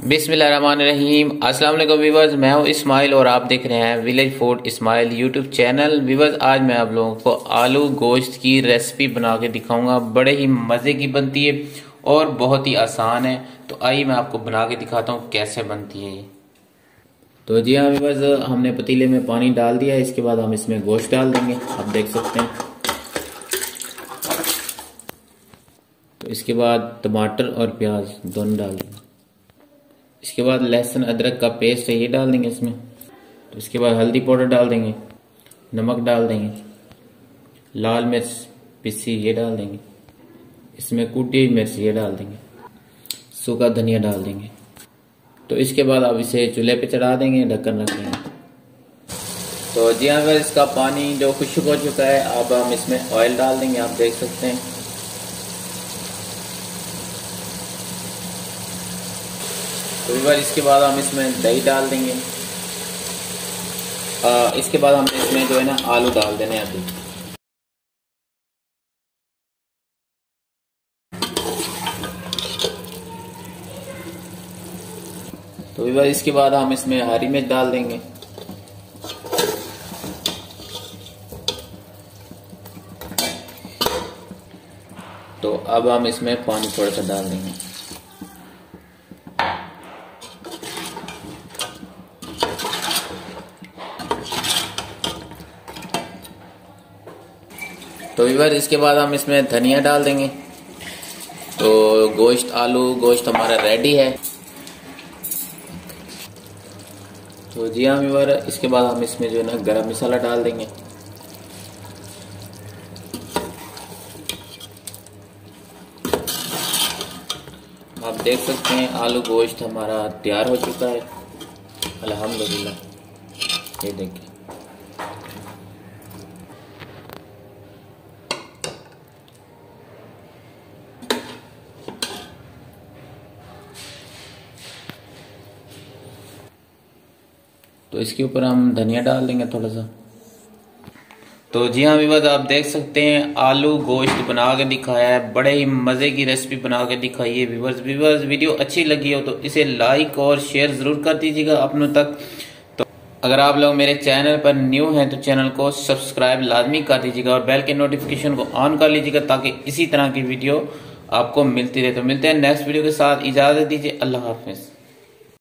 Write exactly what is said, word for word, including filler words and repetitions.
बिस्मिल्लाहिर्रहमानिर्रहीम। अस्सलाम वालेकुम व्यूअर्स, मैं हूं इस्माइल और आप देख रहे हैं village food Ismail YouTube channel. Viewers, आज मैं आप लोगों को आलू गोश्त की रेसिपी बना के दिखाऊंगा। बड़े ही मज़े की बनती है और बहुत ही आसान है। तो आइए मैं आपको बना के दिखाता हूँ कैसे बनती है ये। तो जी हाँ व्यूअर्स, हमने पतीले में पानी डाल दिया है। इसके बाद हम इसमें गोश्त डाल देंगे, आप देख सकते हैं। तो इसके बाद टमाटर और प्याज दोनों डाल देंगे। इसके बाद लहसुन अदरक का पेस्ट है, ये डाल देंगे इसमें। तो इसके बाद हल्दी पाउडर डाल देंगे, नमक डाल देंगे, लाल मिर्च पिसी ये डाल देंगे, इसमें कुटी हुई मिर्च ये डाल देंगे, सूखा धनिया डाल देंगे। तो इसके बाद आप इसे चूल्हे पे चढ़ा देंगे, ढक्कन रख देंगे। तो जी हाँ, अगर इसका पानी जो खुश्क हो चुका है, अब हम इसमें ऑयल डाल देंगे, आप देख सकते हैं। तो एक बार इसके बाद हम इसमें दही डाल देंगे। आ, इसके बाद हम इसमें जो है ना आलू डाल देने हैं अभी। तो एक बार इसके बाद हम इसमें हरी मिर्च डाल देंगे। तो अब हम इसमें पानी थोड़ा सा डाल देंगे। तो इधर इसके बाद हम इसमें धनिया डाल देंगे। तो गोश्त आलू गोश्त हमारा रेडी है। तो जी हाँ इधर इसके बाद हम इसमें जो है ना गरम मसाला डाल देंगे। आप देख सकते हैं आलू गोश्त हमारा तैयार हो चुका है अल्हम्दुलिल्लाह। ये देखिए। तो इसके ऊपर हम धनिया डाल देंगे थोड़ा सा। तो जी हाँ व्यूअर्स, आप देख सकते हैं आलू गोश्त बना के दिखाया है। बड़े ही मज़े की रेसिपी बना के दिखाई है व्यूअर्स। व्यूअर्स, वीडियो अच्छी लगी हो तो इसे लाइक और शेयर ज़रूर कर दीजिएगा अपनों तक। तो अगर आप लोग मेरे चैनल पर न्यू हैं तो चैनल को सब्सक्राइब लाजमी कर दीजिएगा और बेल के नोटिफिकेशन को ऑन कर लीजिएगा ताकि इसी तरह की वीडियो आपको मिलती रहे। तो मिलते हैं नेक्स्ट वीडियो के साथ। इजाज़त दीजिए, अल्लाह हाफिज़।